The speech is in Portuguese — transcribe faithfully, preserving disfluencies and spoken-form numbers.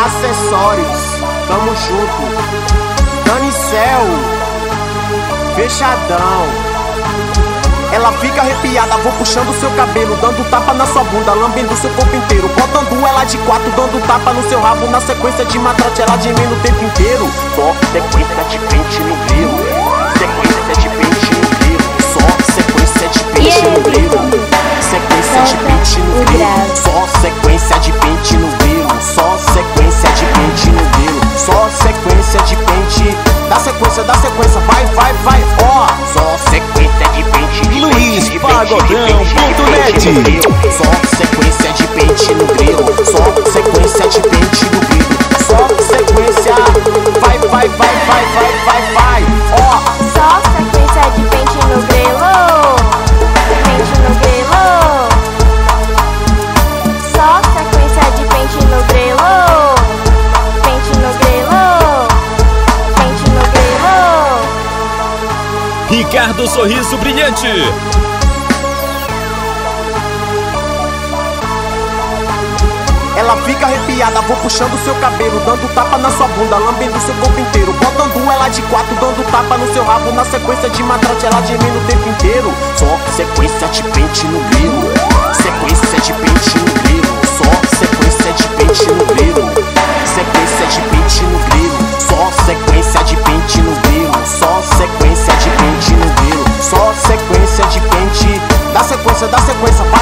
Acessórios, tamo junto. Danicel, fechadão. Ela fica arrepiada, vou puxando seu cabelo, dando tapa na sua bunda, lambendo seu corpo inteiro, botando ela de quatro, dando tapa no seu rabo, na sequência de matrote ela gemendo o tempo inteiro. Só sequência de pente no grilo, sequência de pente no grilo, só sequência de pente no grilo, sequência de pente no grilo, só sequência de pente no grilo, só sequência de pente no grilo, só sequência de pente, dá sequência, dá sequência, vai, vai, vai, ó, só sequência de pente. Luiz Pagodão ponto net. Só sequência de pente no grilo, só sequência de pente no grilo, só sequência, vai, vai, vai, vai, vai, vai, vai, ó. Só sequência de pente no grilo, pente no grilo. Só sequência de pente no grilo, pente no grilo, pente no grilo. Ricardo Sorriso Brilhante. Ela fica arrepiada, vou puxando seu cabelo, dando tapa na sua bunda, lambendo seu corpo inteiro, botando ela de quatro, dando tapa no seu rabo, na sequência de matrote ela gemendo o tempo inteiro. Só sequência de pente no grilo, sequência de pente no grilo, só sequência de pente no grilo, sequência de pente no grilo, só sequência de pente no grilo, só sequência de pente no grilo, só sequência de pente, dá sequência, dá sequência,